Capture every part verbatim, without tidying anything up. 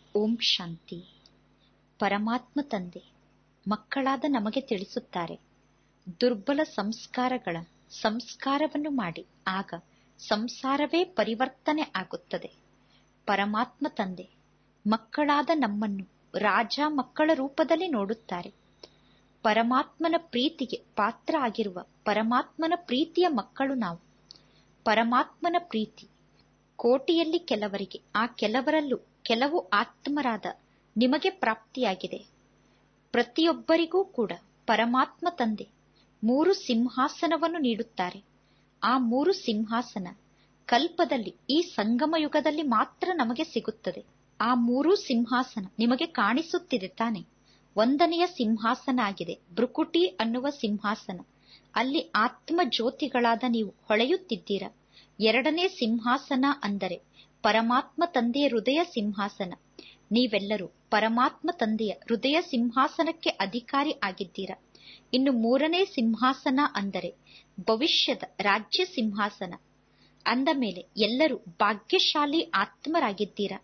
ಓಂ ಶಾಂತಿ. ಪರಮಾತ್ಮ ತಂದೆ ಮಕ್ಕಳಾದ ನಮಗೆ ತಿಳಿಸುತ್ತಾರೆ, ದುರ್ಬಲ ಸಂಸ್ಕಾರಗಳ ಸಂಸ್ಕಾರವನ್ನು ಮಾಡಿ, ಆಗ ಸಂಸಾರವೇ ಪರಿವರ್ತನೆ ಆಗುತ್ತದೆ. ಪರಮಾತ್ಮ ತಂದೆ ಮಕ್ಕಳಾದ ನಮ್ಮನ್ನು ರಾಜ ಮಕ್ಕಳ ರೂಪದಲ್ಲಿ ನೋಡುತ್ತಾರೆ. ಪರಮಾತ್ಮನ ಪ್ರೀತಿಗೆ ಪಾತ್ರ ಆಗಿರುವ ಪರಮಾತ್ಮನ ಪ್ರೀತಿಯ ಮಕ್ಕಳು ನಾವು. ಪರಮಾತ್ಮನ ಪ್ರೀತಿ ಕೋಟಿಯಲ್ಲಿ ಕೆಲವರಿಗೆ, ಆ ಕೆಲವರಲ್ಲೂ ಕೆಲವು ಆತ್ಮರಾದ ನಿಮಗೆ ಪ್ರಾಪ್ತಿಯಾಗಿದೆ. ಪ್ರತಿಯೊಬ್ಬರಿಗೂ ಕೂಡ ಪರಮಾತ್ಮ ತಂದೆ ಮೂರು ಸಿಂಹಾಸನವನ್ನು ನೀಡುತ್ತಾರೆ. ಆ ಮೂರು ಸಿಂಹಾಸನ ಕಲ್ಪದಲ್ಲಿ, ಈ ಸಂಗಮ ಯುಗದಲ್ಲಿ ಮಾತ್ರ ನಮಗೆ ಸಿಗುತ್ತದೆ. ಆ ಮೂರೂ ಸಿಂಹಾಸನ ನಿಮಗೆ ಕಾಣಿಸುತ್ತಿದೆ ತಾನೆ. ಒಂದನೆಯ ಸಿಂಹಾಸನ ಆಗಿದೆ ಭೃಕುಟಿ ಅನ್ನುವ ಸಿಂಹಾಸನ. ಅಲ್ಲಿ ಆತ್ಮ ಜ್ಯೋತಿಗಳಾದ ನೀವು ಹೊಳೆಯುತ್ತಿದ್ದೀರಾ. ಎರಡನೇ ಸಿಂಹಾಸನ ಅಂದರೆ ಪರಮಾತ್ಮ ತಂದೆಯ ಹೃದಯ ಸಿಂಹಾಸನ. ನೀವೆಲ್ಲರೂ ಪರಮಾತ್ಮ ತಂದೆಯ ಹೃದಯ ಸಿಂಹಾಸನಕ್ಕೆ ಅಧಿಕಾರಿ ಆಗಿದ್ದೀರಾ. ಇನ್ನು ಮೂರನೇ ಸಿಂಹಾಸನ ಅಂದರೆ ಭವಿಷ್ಯದ ರಾಜ್ಯ ಸಿಂಹಾಸನ. ಅಂದ ಮೇಲೆ ಎಲ್ಲರೂ ಭಾಗ್ಯಶಾಲಿ ಆತ್ಮರಾಗಿದ್ದೀರಾ.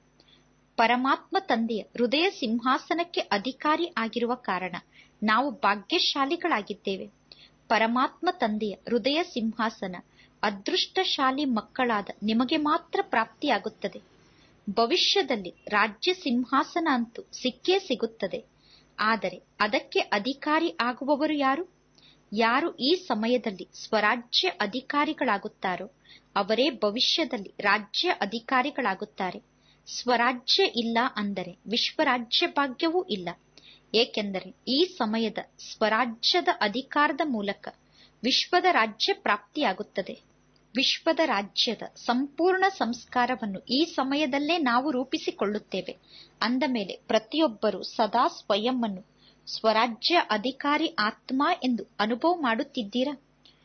ಪರಮಾತ್ಮ ತಂದೆಯ ಹೃದಯ ಸಿಂಹಾಸನಕ್ಕೆ ಅಧಿಕಾರಿ ಆಗಿರುವ ಕಾರಣ ನಾವು ಭಾಗ್ಯಶಾಲಿಗಳಾಗಿದ್ದೇವೆ. ಪರಮಾತ್ಮ ತಂದೆಯ ಹೃದಯ ಸಿಂಹಾಸನ ಅದೃಷ್ಟಶಾಲಿ ಮಕ್ಕಳಾದ ನಿಮಗೆ ಮಾತ್ರ ಪ್ರಾಪ್ತಿಯಾಗುತ್ತದೆ. ಭವಿಷ್ಯದಲ್ಲಿ ರಾಜ್ಯ ಸಿಂಹಾಸನ ಅಂತೂ ಸಿಕ್ಕೇ ಸಿಗುತ್ತದೆ. ಆದರೆ ಅದಕ್ಕೆ ಅಧಿಕಾರಿ ಆಗುವವರು ಯಾರು? ಯಾರು ಈ ಸಮಯದಲ್ಲಿ ಸ್ವರಾಜ್ಯ ಅಧಿಕಾರಿಗಳಾಗುತ್ತಾರೋ ಅವರೇ ಭವಿಷ್ಯದಲ್ಲಿ ರಾಜ್ಯ ಅಧಿಕಾರಿಗಳಾಗುತ್ತಾರೆ. ಸ್ವರಾಜ್ಯ ಇಲ್ಲ ಅಂದರೆ ವಿಶ್ವರಾಜ್ಯ ಭಾಗ್ಯವೂ ಇಲ್ಲ. ಏಕೆಂದರೆ ಈ ಸಮಯದ ಸ್ವರಾಜ್ಯದ ಅಧಿಕಾರದ ಮೂಲಕ ವಿಶ್ವದ ರಾಜ್ಯ ಪ್ರಾಪ್ತಿಯಾಗುತ್ತದೆ. ವಿಶ್ವದ ರಾಜ್ಯದ ಸಂಪೂರ್ಣ ಸಂಸ್ಕಾರವನ್ನು ಈ ಸಮಯದಲ್ಲೇ ನಾವು ರೂಪಿಸಿಕೊಳ್ಳುತ್ತೇವೆ. ಅಂದ ಮೇಲೆ ಪ್ರತಿಯೊಬ್ಬರೂ ಸದಾ ಸ್ವಯಂವನ್ನು ಸ್ವರಾಜ್ಯ ಅಧಿಕಾರಿ ಆತ್ಮ ಎಂದು ಅನುಭವ ಮಾಡುತ್ತಿದ್ದೀರಾ.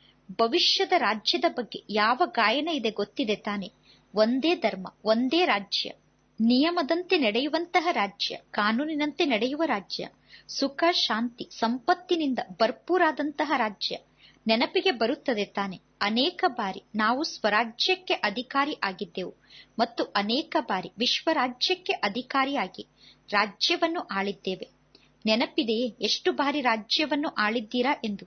ಭವಿಷ್ಯದ ರಾಜ್ಯದ ಬಗ್ಗೆ ಯಾವ ಗಾಯನ ಇದೆ ಗೊತ್ತಿದೆ ತಾನೆ. ಒಂದೇ ಧರ್ಮ, ಒಂದೇ ರಾಜ್ಯ, ನಿಯಮದಂತೆ ನಡೆಯುವಂತಹ ರಾಜ್ಯ, ಕಾನೂನಿನಂತೆ ನಡೆಯುವ ರಾಜ್ಯ, ಸುಖ ಶಾಂತಿ ಸಂಪತ್ತಿನಿಂದ ಭರ್ಪೂರಾದಂತಹ ರಾಜ್ಯ ನೆನಪಿಗೆ ಬರುತ್ತದೆ ತಾನೆ. ಅನೇಕ ಬಾರಿ ನಾವು ಸ್ವರಾಜ್ಯಕ್ಕೆ ಅಧಿಕಾರಿ ಆಗಿದ್ದೆವು ಮತ್ತು ಅನೇಕ ಬಾರಿ ವಿಶ್ವರಾಜ್ಯಕ್ಕೆ ಅಧಿಕಾರಿಯಾಗಿ ರಾಜ್ಯವನ್ನು ಆಳಿದ್ದೇವೆ. ನೆನಪಿದೆಯೇ ಎಷ್ಟು ಬಾರಿ ರಾಜ್ಯವನ್ನು ಆಳಿದ್ದೀರಾ ಎಂದು?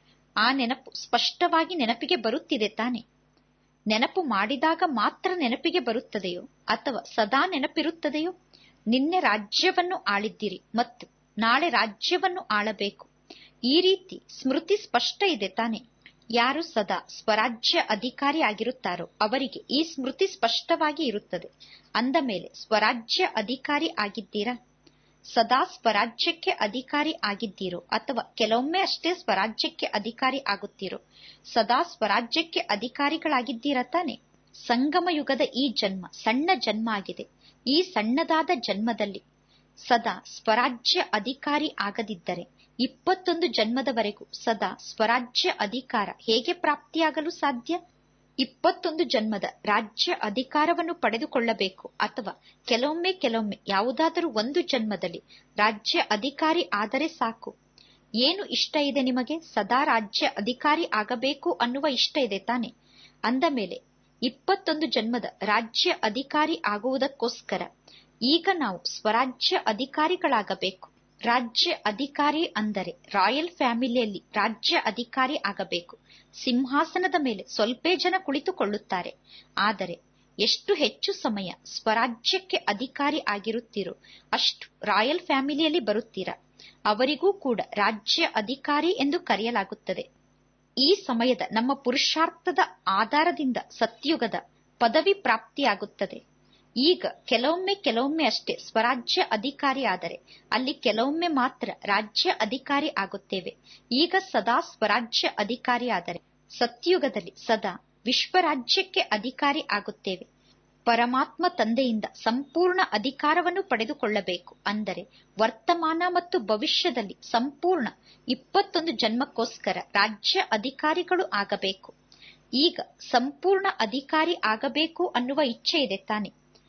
ಆ ನೆನಪು ಸ್ಪಷ್ಟವಾಗಿ ನೆನಪಿಗೆ ಬರುತ್ತಿದೆ ತಾನೆ. ನೆನಪು ಮಾಡಿದಾಗ ಮಾತ್ರ ನೆನಪಿಗೆ ಬರುತ್ತದೆಯೋ ಅಥವಾ ಸದಾ ನೆನಪಿರುತ್ತದೆಯೋ? ನಿನ್ನೆ ರಾಜ್ಯವನ್ನು ಆಳಿದ್ದೀರಿ ಮತ್ತು ನಾಳೆ ರಾಜ್ಯವನ್ನು ಆಳಬೇಕು. ಈ ರೀತಿ ಸ್ಮೃತಿ ಸ್ಪಷ್ಟ ಇದೆ ತಾನೆ. ಯಾರು ಸದಾ ಸ್ವರಾಜ್ಯ ಅಧಿಕಾರಿ ಆಗಿರುತ್ತಾರೋ ಅವರಿಗೆ ಈ ಸ್ಮೃತಿ ಸ್ಪಷ್ಟವಾಗಿ ಇರುತ್ತದೆ. ಅಂದ ಮೇಲೆ ಸ್ವರಾಜ್ಯ ಅಧಿಕಾರಿ ಆಗಿದ್ದೀರಾ? ಸದಾ ಸ್ವರಾಜ್ಯಕ್ಕೆ ಅಧಿಕಾರಿ ಆಗಿದ್ದೀರೋ ಅಥವಾ ಕೆಲವೊಮ್ಮೆ ಅಷ್ಟೇ ಸ್ವರಾಜ್ಯಕ್ಕೆ ಅಧಿಕಾರಿ ಆಗುತ್ತೀರೋ? ಸದಾ ಸ್ವರಾಜ್ಯಕ್ಕೆ ಅಧಿಕಾರಿಗಳಾಗಿದ್ದೀರಾ ತಾನೆ. ಸಂಗಮ ಯುಗದ ಈ ಜನ್ಮ ಸಣ್ಣ ಜನ್ಮ ಆಗಿದೆ. ಈ ಸಣ್ಣದಾದ ಜನ್ಮದಲ್ಲಿ ಸದಾ ಸ್ವರಾಜ್ಯ ಅಧಿಕಾರಿ ಆಗದಿದ್ದರೆ ಇಪ್ಪತ್ತೊಂದು ಜನ್ಮದವರೆಗೂ ಸದಾ ಸ್ವರಾಜ್ಯ ಅಧಿಕಾರ ಹೇಗೆ ಪ್ರಾಪ್ತಿಯಾಗಲು ಸಾಧ್ಯ? ಇಪ್ಪತ್ತೊಂದು ಜನ್ಮದ ರಾಜ್ಯ ಅಧಿಕಾರವನ್ನು ಪಡೆದುಕೊಳ್ಳಬೇಕು ಅಥವಾ ಕೆಲವೊಮ್ಮೆ ಕೆಲವೊಮ್ಮೆ ಯಾವುದಾದರೂ ಒಂದು ಜನ್ಮದಲ್ಲಿ ರಾಜ್ಯ ಅಧಿಕಾರಿ ಆದರೆ ಸಾಕು. ಏನು ಇಷ್ಟ ಇದೆ ನಿಮಗೆ? ಸದಾ ರಾಜ್ಯ ಅಧಿಕಾರಿ ಆಗಬೇಕು ಅನ್ನುವ ಇಷ್ಟ ಇದೆ ತಾನೆ. ಅಂದ ಮೇಲೆ ಇಪ್ಪತ್ತೊಂದು ಜನ್ಮದ ರಾಜ್ಯ ಅಧಿಕಾರಿ ಆಗುವುದಕ್ಕೋಸ್ಕರ ಈಗ ನಾವು ಸ್ವರಾಜ್ಯ ಅಧಿಕಾರಿಗಳಾಗಬೇಕು. ರಾಜ್ಯ ಅಧಿಕಾರಿ ಅಂದರೆ ರಾಯಲ್ ಫ್ಯಾಮಿಲಿಯಲ್ಲಿ ರಾಜ್ಯ ಅಧಿಕಾರಿ ಆಗಬೇಕು. ಸಿಂಹಾಸನದ ಮೇಲೆ ಸ್ವಲ್ಪ ಜನ ಕುಳಿತುಕೊಳ್ಳುತ್ತಾರೆ. ಆದರೆ ಎಷ್ಟು ಹೆಚ್ಚು ಸಮಯ ಸ್ವರಾಜ್ಯಕ್ಕೆ ಅಧಿಕಾರಿ ಆಗಿರುತ್ತೀರೋ ಅಷ್ಟು ರಾಯಲ್ ಫ್ಯಾಮಿಲಿಯಲ್ಲಿ ಬರುತ್ತೀರಾ. ಅವರಿಗೂ ಕೂಡ ರಾಜ್ಯ ಅಧಿಕಾರಿ ಎಂದು ಕರೆಯಲಾಗುತ್ತದೆ. ಈ ಸಮಯದ ನಮ್ಮ ಪುರುಷಾರ್ಥದ ಆಧಾರದಿಂದ ಸತ್ಯುಗದ ಪದವಿ ಪ್ರಾಪ್ತಿಯಾಗುತ್ತದೆ. ಈಗ ಕೆಲವೊಮ್ಮೆ ಕೆಲವೊಮ್ಮೆ ಅಷ್ಟೇ ಸ್ವರಾಜ್ಯ ಅಧಿಕಾರಿ ಆದರೆ ಅಲ್ಲಿ ಕೆಲವೊಮ್ಮೆ ಮಾತ್ರ ರಾಜ್ಯ ಅಧಿಕಾರಿ ಆಗುತ್ತೇವೆ. ಈಗ ಸದಾ ಸ್ವರಾಜ್ಯ ಅಧಿಕಾರಿ ಆದರೆ ಸತ್ಯುಗದಲ್ಲಿ ಸದಾ ವಿಶ್ವರಾಜ್ಯಕ್ಕೆ ಅಧಿಕಾರಿ ಆಗುತ್ತೇವೆ. ಪರಮಾತ್ಮ ತಂದೆಯಿಂದ ಸಂಪೂರ್ಣ ಅಧಿಕಾರವನ್ನು ಪಡೆದುಕೊಳ್ಳಬೇಕು. ಅಂದರೆ ವರ್ತಮಾನ ಮತ್ತು ಭವಿಷ್ಯದಲ್ಲಿ ಸಂಪೂರ್ಣ ಇಪ್ಪತ್ತೊಂದು ಜನ್ಮಕ್ಕೋಸ್ಕರ ರಾಜ್ಯ ಅಧಿಕಾರಿಗಳು ಆಗಬೇಕು. ಈಗ ಸಂಪೂರ್ಣ ಅಧಿಕಾರಿ ಆಗಬೇಕು ಅನ್ನುವ ಇಚ್ಛೆ ಇದೆ ತಾನೆ.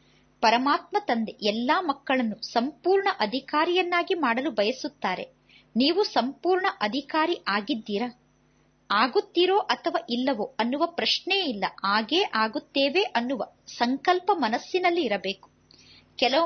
ಪರಮಾತ್ಮ ತಂದೆ ಎಲ್ಲಾ ಮಕ್ಕಳನ್ನು ಸಂಪೂರ್ಣ ಅಧಿಕಾರಿಯನ್ನಾಗಿ ಮಾಡಲು ಬಯಸುತ್ತಾರೆ. ನೀವು ಸಂಪೂರ್ಣ ಅಧಿಕಾರಿ ಆಗಿದ್ದೀರಾ? ಆಗುತ್ತೀರೋ ಅಥವಾ ಇಲ್ಲವೋ ಅನ್ನುವ ಪ್ರಶ್ನೆಯೇ ಇಲ್ಲ. ಆಗೇ ಆಗುತ್ತೇವೆ ಅನ್ನುವ ಸಂಕಲ್ಪ ಮನಸ್ಸಿನಲ್ಲಿ ಇರಬೇಕು. ಕೆಲವೊಮ್ಮೆ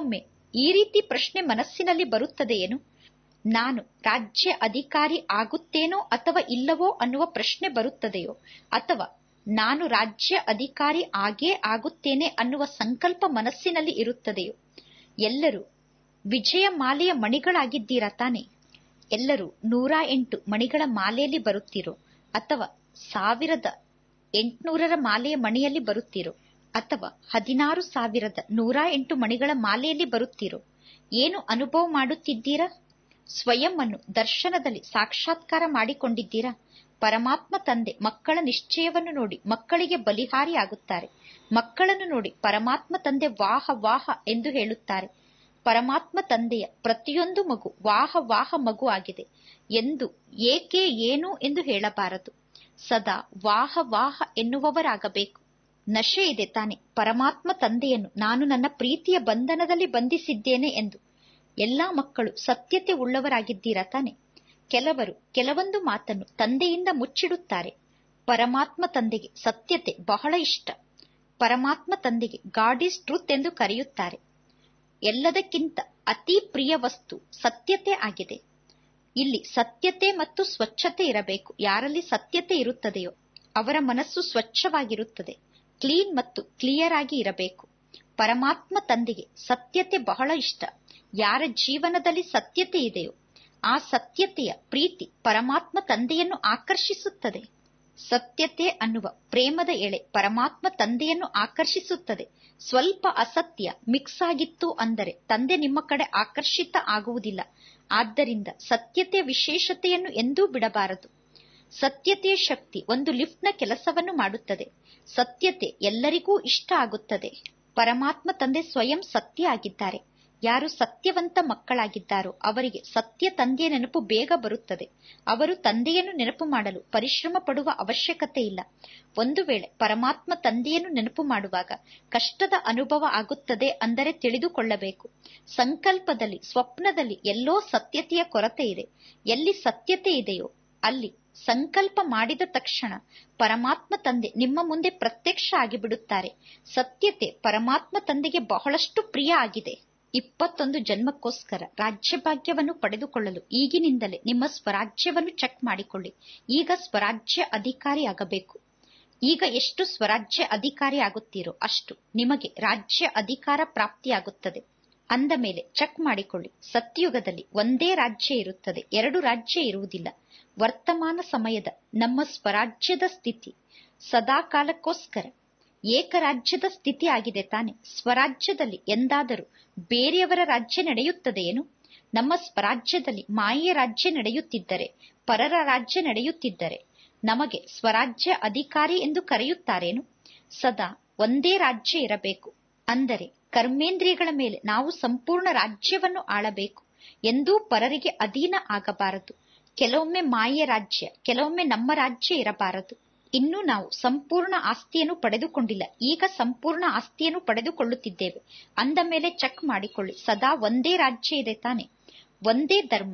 ಈ ರೀತಿ ಪ್ರಶ್ನೆ ಮನಸ್ಸಿನಲ್ಲಿ ಬರುತ್ತದೆಯೇನು? ನಾನು ರಾಜ್ಯ ಅಧಿಕಾರಿ ಆಗುತ್ತೇನೋ ಅಥವಾ ಇಲ್ಲವೋ ಅನ್ನುವ ಪ್ರಶ್ನೆ ಬರುತ್ತದೆಯೋ, ಅಥವಾ ನಾನು ರಾಜ್ಯ ಅಧಿಕಾರಿ ಆಗೇ ಆಗುತ್ತೇನೆ ಅನ್ನುವ ಸಂಕಲ್ಪ ಮನಸ್ಸಿನಲ್ಲಿ ಇರುತ್ತದೆಯೋ? ಎಲ್ಲರೂ ವಿಜಯ ಮಾಲೆಯ ಮಣಿಗಳಾಗಿದ್ದೀರಾ ತಾನೆ? ಎಲ್ಲರೂ ನೂರ ಎಂಟು ಮಣಿಗಳ ಮಾಲೆಯಲ್ಲಿ ಬರುತ್ತೀರೋ, ಅಥವಾ ಸಾವಿರದ ಎಂಟುನೂರರ ಮಾಲೆಯ ಮಣಿಯಲ್ಲಿ ಬರುತ್ತೀರೋ, ಅಥವಾ ಹದಿನಾರು ಸಾವಿರದ ನೂರ ಎಂಟು ಮಣಿಗಳ ಮಾಲೆಯಲ್ಲಿ ಬರುತ್ತೀರೋ? ಏನು ಅನುಭವ ಮಾಡುತ್ತಿದ್ದೀರಾ? ಸ್ವಯಂ ಅನ್ನು ದರ್ಶನದಲ್ಲಿ ಸಾಕ್ಷಾತ್ಕಾರ ಮಾಡಿಕೊಂಡಿದ್ದೀರಾ? ಪರಮಾತ್ಮ ತಂದೆ ಮಕ್ಕಳ ನಿಶ್ಚಯವನ್ನು ನೋಡಿ ಮಕ್ಕಳಿಗೆ ಬಲಿಹಾರಿ ಆಗುತ್ತಾರೆ. ಮಕ್ಕಳನ್ನು ನೋಡಿ ಪರಮಾತ್ಮ ತಂದೆ ವಾಹ ವಾಹ ಎಂದು ಹೇಳುತ್ತಾರೆ. ಪರಮಾತ್ಮ ತಂದೆಯ ಪ್ರತಿಯೊಂದು ಮಗು ವಾಹ ವಾಹ ಮಗು ಆಗಿದೆ ಎಂದು ಏಕೆ ಏನು ಎಂದು ಹೇಳಬಾರದು. ಸದಾ ವಾಹ ವಾಹ ಎನ್ನುವವರಾಗಬೇಕು. ನಶೆ ಇದೆ ತಾನೆ ಪರಮಾತ್ಮ ತಂದೆಯನ್ನು ನಾನು ನನ್ನ ಪ್ರೀತಿಯ ಬಂಧನದಲ್ಲಿ ಬಂಧಿಸಿದ್ದೇನೆ ಎಂದು. ಎಲ್ಲಾ ಮಕ್ಕಳು ಸತ್ಯತೆ ಉಳ್ಳವರಾಗಿದ್ದೀರಾ ತಾನೆ? ಕೆಲವರು ಕೆಲವೊಂದು ಮಾತನ್ನು ತಂದೆಯಿಂದ ಮುಚ್ಚಿಡುತ್ತಾರೆ. ಪರಮಾತ್ಮ ತಂದೆಗೆ ಸತ್ಯತೆ ಬಹಳ ಇಷ್ಟ. ಪರಮಾತ್ಮ ತಂದೆಗೆ ಗಾಡ್ ಈಸ್ ಟ್ರುತ್ ಎಂದು ಕರೆಯುತ್ತಾರೆ. ಎಲ್ಲದಕ್ಕಿಂತ ಅತಿ ಪ್ರಿಯ ವಸ್ತು ಸತ್ಯತೆ ಆಗಿದೆ. ಇಲ್ಲಿ ಸತ್ಯತೆ ಮತ್ತು ಸ್ವಚ್ಛತೆ ಇರಬೇಕು. ಯಾರಲ್ಲಿ ಸತ್ಯತೆ ಇರುತ್ತದೆಯೋ ಅವರ ಮನಸ್ಸು ಸ್ವಚ್ಛವಾಗಿರುತ್ತದೆ. ಕ್ಲೀನ್ ಮತ್ತು ಕ್ಲಿಯರ್ ಆಗಿ ಇರಬೇಕು. ಪರಮಾತ್ಮ ತಂದೆಗೆ ಸತ್ಯತೆ ಬಹಳ ಇಷ್ಟ. ಯಾರ ಜೀವನದಲ್ಲಿ ಸತ್ಯತೆ ಇದೆಯೋ ಆ ಸತ್ಯತೆಯ ಪ್ರೀತಿ ಪರಮಾತ್ಮ ತಂದೆಯನ್ನು ಆಕರ್ಷಿಸುತ್ತದೆ. ಸತ್ಯತೆ ಅನ್ನುವ ಪ್ರೇಮದ ಎಳೆ ಪರಮಾತ್ಮ ತಂದೆಯನ್ನು ಆಕರ್ಷಿಸುತ್ತದೆ. ಸ್ವಲ್ಪ ಅಸತ್ಯ ಮಿಕ್ಸ್ ಆಗಿತ್ತು ಅಂದರೆ ತಂದೆ ನಿಮ್ಮ ಕಡೆ ಆಕರ್ಷಿತ ಆಗುವುದಿಲ್ಲ. ಆದ್ದರಿಂದ ಸತ್ಯತೆಯ ವಿಶೇಷತೆಯನ್ನು ಎಂದೂ ಬಿಡಬಾರದು. ಸತ್ಯತೆಯ ಶಕ್ತಿ ಒಂದು ಲಿಫ್ಟ್ನ ಕೆಲಸವನ್ನು ಮಾಡುತ್ತದೆ. ಸತ್ಯತೆ ಎಲ್ಲರಿಗೂ ಇಷ್ಟ ಆಗುತ್ತದೆ. ಪರಮಾತ್ಮ ತಂದೆ ಸ್ವಯಂ ಸತ್ಯ ಆಗಿದ್ದಾರೆ. ಯಾರು ಸತ್ಯವಂತ ಮಕ್ಕಳಾಗಿದ್ದಾರೋ ಅವರಿಗೆ ಸತ್ಯ ತಂದೆಯ ನೆನಪು ಬೇಗ ಬರುತ್ತದೆ. ಅವರು ತಂದೆಯನ್ನು ನೆನಪು ಮಾಡಲು ಪರಿಶ್ರಮ ಪಡುವ ಅವಶ್ಯಕತೆ ಇಲ್ಲ. ಒಂದು ವೇಳೆ ಪರಮಾತ್ಮ ತಂದೆಯನ್ನು ನೆನಪು ಮಾಡುವಾಗ ಕಷ್ಟದ ಅನುಭವ ಆಗುತ್ತದೆ ಅಂದರೆ ತಿಳಿದುಕೊಳ್ಳಬೇಕು. ಸಂಕಲ್ಪದಲ್ಲಿ ಸ್ವಪ್ನದಲ್ಲಿ ಎಲ್ಲೋ ಸತ್ಯತೆಯ ಕೊರತೆ ಇದೆ. ಎಲ್ಲಿ ಸತ್ಯತೆ ಇದೆಯೋ ಅಲ್ಲಿ ಸಂಕಲ್ಪ ಮಾಡಿದ ತಕ್ಷಣ ಪರಮಾತ್ಮ ತಂದೆ ನಿಮ್ಮ ಮುಂದೆ ಪ್ರತ್ಯಕ್ಷ ಆಗಿಬಿಡುತ್ತಾರೆ. ಸತ್ಯತೆ ಪರಮಾತ್ಮ ತಂದೆಗೆ ಬಹಳಷ್ಟು ಪ್ರಿಯ ಆಗಿದೆ. ಇಪ್ಪತ್ತೊಂದು ಜನ್ಮಕ್ಕೋಸ್ಕರ ರಾಜ್ಯಭಾಗ್ಯವನ್ನು ಪಡೆದುಕೊಳ್ಳಲು ಈಗಿನಿಂದಲೇ ನಿಮ್ಮ ಸ್ವರಾಜ್ಯವನ್ನು ಚೆಕ್ ಮಾಡಿಕೊಳ್ಳಿ. ಈಗ ಸ್ವರಾಜ್ಯ ಅಧಿಕಾರಿ ಆಗಬೇಕು. ಈಗ ಎಷ್ಟು ಸ್ವರಾಜ್ಯ ಅಧಿಕಾರಿ ಆಗುತ್ತೀರೋ ಅಷ್ಟು ನಿಮಗೆ ರಾಜ್ಯ ಅಧಿಕಾರ ಪ್ರಾಪ್ತಿಯಾಗುತ್ತದೆ. ಅಂದ ಮೇಲೆ ಚೆಕ್ ಮಾಡಿಕೊಳ್ಳಿ. ಸತ್ಯುಗದಲ್ಲಿ ಒಂದೇ ರಾಜ್ಯ ಇರುತ್ತದೆ, ಎರಡು ರಾಜ್ಯ ಇರುವುದಿಲ್ಲ. ವರ್ತಮಾನ ಸಮಯದ ನಮ್ಮ ಸ್ವರಾಜ್ಯದ ಸ್ಥಿತಿ ಸದಾ ಕಾಲಕ್ಕೋಸ್ಕರ ಏಕರಾಜ್ಯದ ಸ್ಥಿತಿ ಆಗಿದೆ ತಾನೆ. ಸ್ವರಾಜ್ಯದಲ್ಲಿ ಎಂದಾದರೂ ಬೇರೆಯವರ ರಾಜ್ಯ ನಡೆಯುತ್ತದೆಯೇನು? ನಮ್ಮ ಸ್ವರಾಜ್ಯದಲ್ಲಿ ಮಾಯೆಯ ರಾಜ್ಯ ನಡೆಯುತ್ತಿದ್ದರೆ, ಪರರ ರಾಜ್ಯ ನಡೆಯುತ್ತಿದ್ದರೆ ನಮಗೆ ಸ್ವರಾಜ್ಯ ಅಧಿಕಾರಿ ಎಂದು ಕರೆಯುತ್ತಾರೇನು? ಸದಾ ಒಂದೇ ರಾಜ್ಯ ಇರಬೇಕು. ಅಂದರೆ ಕರ್ಮೇಂದ್ರಿಯಗಳ ಮೇಲೆ ನಾವು ಸಂಪೂರ್ಣ ರಾಜ್ಯವನ್ನು ಆಳಬೇಕು. ಎಂದೂ ಪರರಿಗೆ ಅಧೀನ ಆಗಬಾರದು. ಕೆಲವೊಮ್ಮೆ ಮಾಯೆಯ ರಾಜ್ಯ, ಕೆಲವೊಮ್ಮೆ ನಮ್ಮ ರಾಜ್ಯ ಇರಬಾರದು. ಇನ್ನೂ ನಾವು ಸಂಪೂರ್ಣ ಆಸ್ತಿಯನ್ನು ಪಡೆದುಕೊಂಡಿಲ್ಲ. ಈಗ ಸಂಪೂರ್ಣ ಆಸ್ತಿಯನ್ನು ಪಡೆದುಕೊಳ್ಳುತ್ತಿದ್ದೇವೆ. ಅಂದ ಮೇಲೆ ಚೆಕ್ ಮಾಡಿಕೊಳ್ಳಿ. ಸದಾ ಒಂದೇ ರಾಜ್ಯ ಇದೆ ತಾನೆ. ಒಂದೇ ಧರ್ಮ.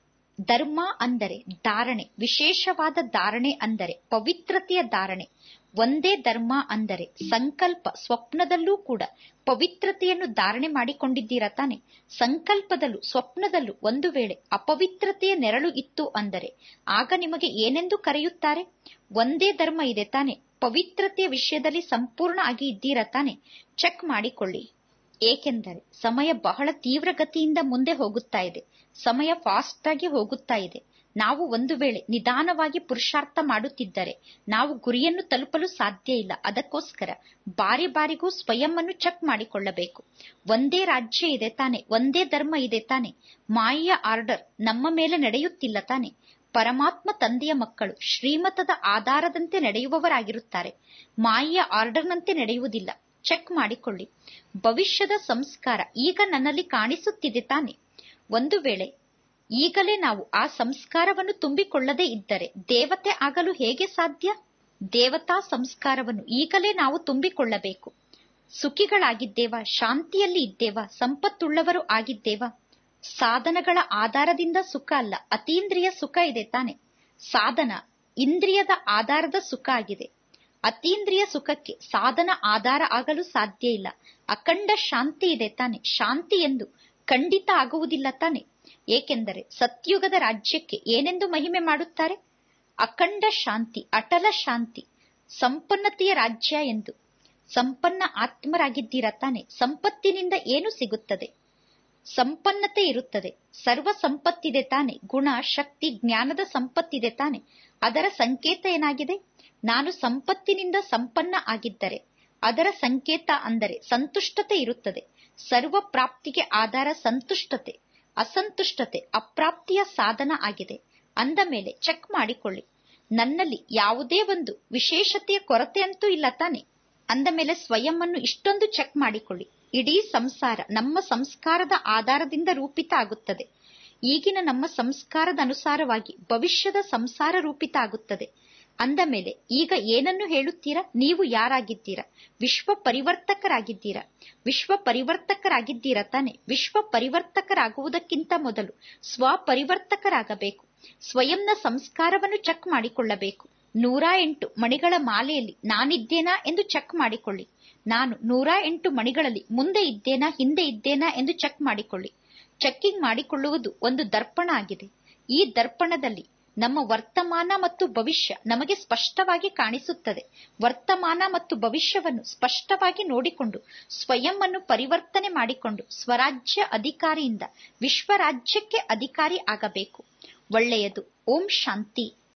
ಧರ್ಮ ಅಂದರೆ ಧಾರಣೆ, ವಿಶೇಷವಾದ ಧಾರಣೆ ಅಂದರೆ ಪವಿತ್ರತೆಯ ಧಾರಣೆ. ಒಂದೇ ಧರ್ಮ ಅಂದರೆ ಸಂಕಲ್ಪ. ಸ್ವಪ್ನದಲ್ಲೂ ಕೂಡ ಪವಿತ್ರತೆಯನ್ನು ಧಾರಣೆ ಮಾಡಿಕೊಂಡಿದ್ದೀರಾ ತಾನೆ. ಸಂಕಲ್ಪದಲ್ಲೂ ಸ್ವಪ್ನದಲ್ಲೂ ಒಂದು ವೇಳೆ ಅಪವಿತ್ರತೆಯ ನೆರಳು ಇತ್ತು ಅಂದರೆ ಆಗ ನಿಮಗೆ ಏನೆಂದು ಕರೆಯುತ್ತಾರೆ? ಒಂದೇ ಧರ್ಮ ಇದೆ ತಾನೆ. ಪವಿತ್ರತೆಯ ವಿಷಯದಲ್ಲಿ ಸಂಪೂರ್ಣ ಆಗಿ ಇದ್ದೀರಾ ತಾನೆ. ಚೆಕ್ ಮಾಡಿಕೊಳ್ಳಿ. ಏಕೆಂದರೆ ಸಮಯ ಬಹಳ ತೀವ್ರಗತಿಯಿಂದ ಮುಂದೆ ಹೋಗುತ್ತಾ ಇದೆ. ಸಮಯ ಫಾಸ್ಟ್ ಆಗಿ ಹೋಗುತ್ತಾ ಇದೆ. ನಾವು ಒಂದು ವೇಳೆ ನಿಧಾನವಾಗಿ ಪುರುಷಾರ್ಥ ಮಾಡುತ್ತಿದ್ದರೆ ನಾವು ಗುರಿಯನ್ನು ತಲುಪಲು ಸಾಧ್ಯ ಇಲ್ಲ. ಅದಕ್ಕೋಸ್ಕರ ಬಾರಿ ಬಾರಿಗೂ ಸ್ವಯಂ ಅನ್ನು ಚೆಕ್ ಮಾಡಿಕೊಳ್ಳಬೇಕು. ಒಂದೇ ರಾಜ್ಯ ಇದೆ ತಾನೆ, ಒಂದೇ ಧರ್ಮ ಇದೆ ತಾನೆ. ಮಾಯೆಯ ಆರ್ಡರ್ ನಮ್ಮ ಮೇಲೆ ನಡೆಯುತ್ತಿಲ್ಲ ತಾನೆ. ಪರಮಾತ್ಮ ತಂದೆಯ ಮಕ್ಕಳು ಶ್ರೀಮತದ ಆಧಾರದಂತೆ ನಡೆಯುವವರಾಗಿರುತ್ತಾರೆ. ಮಾಯೆಯ ಆರ್ಡರ್ನಂತೆ ನಡೆಯುವುದಿಲ್ಲ. ಚೆಕ್ ಮಾಡಿಕೊಳ್ಳಿ. ಭವಿಷ್ಯದ ಸಂಸ್ಕಾರ ಈಗ ನನ್ನಲ್ಲಿ ಕಾಣಿಸುತ್ತಿದೆ ತಾನೆ. ಒಂದು ವೇಳೆ ಈಗಲೇ ನಾವು ಆ ಸಂಸ್ಕಾರವನ್ನು ತುಂಬಿಕೊಳ್ಳದೇ ಇದ್ದರೆ ದೇವತೆ ಆಗಲು ಹೇಗೆ ಸಾಧ್ಯ? ದೇವತಾ ಸಂಸ್ಕಾರವನ್ನು ಈಗಲೇ ನಾವು ತುಂಬಿಕೊಳ್ಳಬೇಕು. ಸುಖಿಗಳಾಗಿದ್ದೇವಾ? ಶಾಂತಿಯಲ್ಲಿ ಇದ್ದೇವಾ? ಸಂಪತ್ತುಳ್ಳವರು ಆಗಿದ್ದೇವಾ? ಸಾಧನಗಳ ಆಧಾರದಿಂದ ಸುಖ ಅಲ್ಲ, ಅತೀಂದ್ರಿಯ ಸುಖ ಇದೆ ತಾನೆ. ಸಾಧನ ಇಂದ್ರಿಯದ ಆಧಾರದ ಸುಖ ಆಗಿದೆ. ಅತೀಂದ್ರಿಯ ಸುಖಕ್ಕೆ ಸಾಧನ ಆಧಾರ ಆಗಲು ಸಾಧ್ಯ ಇಲ್ಲ. ಅಖಂಡ ಶಾಂತಿ ಇದೆ ತಾನೆ. ಶಾಂತಿ ಎಂದು ಖಂಡಿತ ಆಗುವುದಿಲ್ಲ ತಾನೆ. ಏಕೆಂದರೆ ಸತ್ಯುಗದ ರಾಜ್ಯಕ್ಕೆ ಏನೆಂದು ಮಹಿಮೆ ಮಾಡುತ್ತಾರೆ? ಅಖಂಡ ಶಾಂತಿ, ಅಟಲ ಶಾಂತಿ, ಸಂಪನ್ನತೆಯ ರಾಜ್ಯ ಎಂದು. ಸಂಪನ್ನ ಆತ್ಮರಾಗಿದ್ದೀರ ತಾನೆ. ಸಂಪತ್ತಿನಿಂದ ಏನು ಸಿಗುತ್ತದೆ? ಸಂಪನ್ನತೆ ಇರುತ್ತದೆ. ಸರ್ವ ಸಂಪತ್ತಿದೆ ತಾನೆ. ಗುಣ, ಶಕ್ತಿ, ಜ್ಞಾನದ ಸಂಪತ್ತಿದೆ ತಾನೆ. ಅದರ ಸಂಕೇತ ಏನಾಗಿದೆ? ನಾನು ಸಂಪತ್ತಿನಿಂದ ಸಂಪನ್ನ ಆಗಿದ್ದರೆ ಅದರ ಸಂಕೇತ ಅಂದರೆ ಸಂತುಷ್ಟತೆ ಇರುತ್ತದೆ. ಸರ್ವ ಪ್ರಾಪ್ತಿಗೆ ಆಧಾರ ಸಂತುಷ್ಟತೆ. ಅಸಂತುಷ್ಟತೆ ಅಪ್ರಾಪ್ತಿಯ ಸಾಧನ ಆಗಿದೆ. ಅಂದ ಮೇಲೆ ಚೆಕ್ ಮಾಡಿಕೊಳ್ಳಿ, ನನ್ನಲ್ಲಿ ಯಾವುದೇ ಒಂದು ವಿಶೇಷತೆಯ ಕೊರತೆ ಅಂತೂ ಇಲ್ಲ ತಾನೆ. ಅಂದ ಮೇಲೆ ಸ್ವಯಂ ಅನ್ನು ಇಷ್ಟೊಂದು ಚೆಕ್ ಮಾಡಿಕೊಳ್ಳಿ. ಇಡೀ ಸಂಸಾರ ನಮ್ಮ ಸಂಸ್ಕಾರದ ಆಧಾರದಿಂದ ರೂಪಿತ ಆಗುತ್ತದೆ. ಈಗಿನ ನಮ್ಮ ಸಂಸ್ಕಾರದ ಅನುಸಾರವಾಗಿ ಭವಿಷ್ಯದ ಸಂಸಾರ ರೂಪಿತ ಆಗುತ್ತದೆ. ಅಂದ ಮೇಲೆ ಈಗ ಏನನ್ನು ಹೇಳುತ್ತೀರಾ? ನೀವು ಯಾರಾಗಿದ್ದೀರಾ? ವಿಶ್ವ ಪರಿವರ್ತಕರಾಗಿದ್ದೀರಾ. ವಿಶ್ವ ಪರಿವರ್ತಕರಾಗಿದ್ದೀರಾ ತಾನೆ. ವಿಶ್ವ ಪರಿವರ್ತಕರಾಗುವುದಕ್ಕಿಂತ ಮೊದಲು ಸ್ವ ಪರಿವರ್ತಕರಾಗಬೇಕು. ಸ್ವಯಂನ ಸಂಸ್ಕಾರವನ್ನು ಚೆಕ್ ಮಾಡಿಕೊಳ್ಳಬೇಕು. ನೂರ ಎಂಟು ಮಣಿಗಳ ಮಾಲೆಯಲ್ಲಿ ನಾನಿದ್ದೇನಾ ಎಂದು ಚೆಕ್ ಮಾಡಿಕೊಳ್ಳಿ. ನಾನು ನೂರ ಎಂಟು ಮಣಿಗಳಲ್ಲಿ ಮುಂದೆ ಇದ್ದೇನಾ, ಹಿಂದೆ ಇದ್ದೇನಾ ಎಂದು ಚೆಕ್ ಮಾಡಿಕೊಳ್ಳಿ. ಚೆಕ್ಕಿಂಗ್ ಮಾಡಿಕೊಳ್ಳುವುದು ಒಂದು ದರ್ಪಣ ಆಗಿದೆ. ಈ ದರ್ಪಣದಲ್ಲಿ ನಮ್ಮ ವರ್ತಮಾನ ಮತ್ತು ಭವಿಷ್ಯ ನಮಗೆ ಸ್ಪಷ್ಟವಾಗಿ ಕಾಣಿಸುತ್ತದೆ. ವರ್ತಮಾನ ಮತ್ತು ಭವಿಷ್ಯವನ್ನು ಸ್ಪಷ್ಟವಾಗಿ ನೋಡಿಕೊಂಡು ಸ್ವಯಂ ಅನ್ನು ಪರಿವರ್ತನೆ ಮಾಡಿಕೊಂಡು ಸ್ವರಾಜ್ಯ ಅಧಿಕಾರಿಯಿಂದ ವಿಶ್ವರಾಜ್ಯಕ್ಕೆ ಅಧಿಕಾರಿ ಆಗಬೇಕು. ಒಳ್ಳೆಯದು. ಓಂ ಶಾಂತಿ.